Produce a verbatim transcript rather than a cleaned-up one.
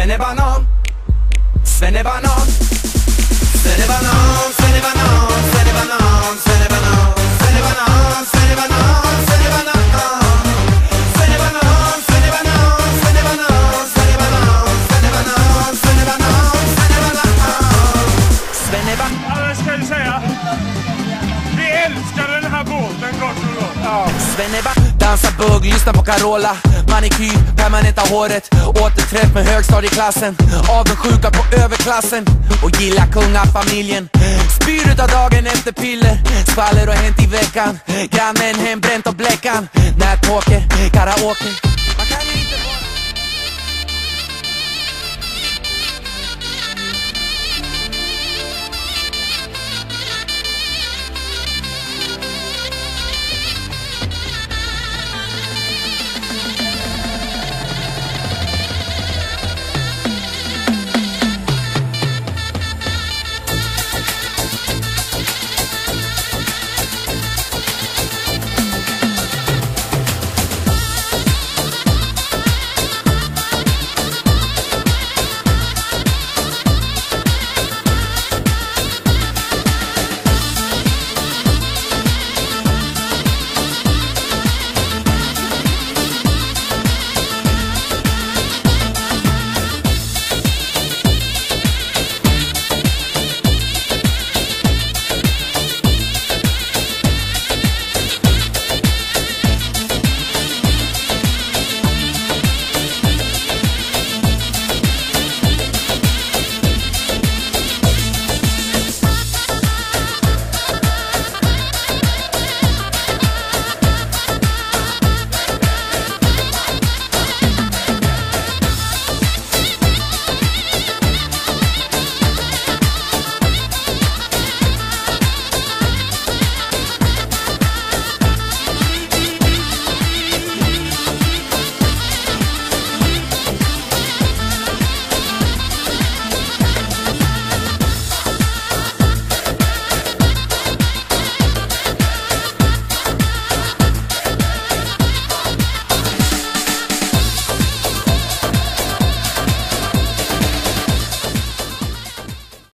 Svennebanan, Svennebanan, Svennebanan, Svennebanan, Svennebanan, Svennebanan, Svennebanan, Svennebanan, Svennebanan, Svennebanan, Svennebanan, Svennebanan, Svennebanan, Svennebanan, Svennebanan, Svennebanan. Ja, det ska jag säga. Vi älskar den här båten kort och gott. Ja. Svennebanan. Dansa bugg, lyssna på Carola. Manikyr, permanenta håret. Återträff med högstadieklassen. Avundsjuka på överklassen. Och gilla kungafamiljen. Spyr utav dagen efter piller. Skvaller och hänt i veckan. Grannen hembränt och bläckan. Nätpoker, karaoke.